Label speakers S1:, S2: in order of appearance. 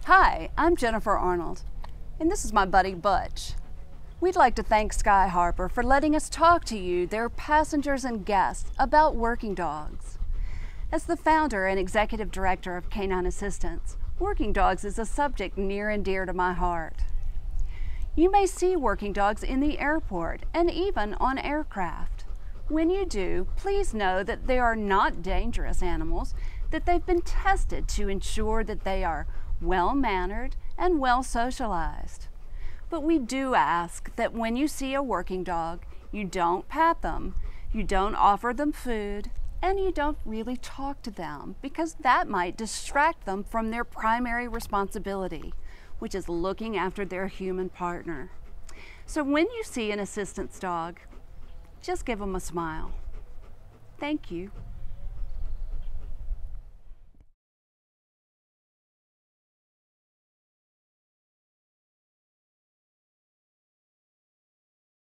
S1: Hi, I'm Jennifer Arnold, and this is my buddy Butch. We'd like to thank Sky Harbour for letting us talk to you, their passengers and guests, about working dogs. As the founder and executive director of Canine Assistance, working dogs is a subject near and dear to my heart. You may see working dogs in the airport and even on aircraft. When you do, please know that they are not dangerous animals, that they've been tested to ensure that they are well-mannered and well-socialized. But we do ask that when you see a working dog, you don't pat them, you don't offer them food, and you don't really talk to them, because that might distract them from their primary responsibility, which is looking after their human partner. So when you see an assistance dog, just give them a smile. Thank you.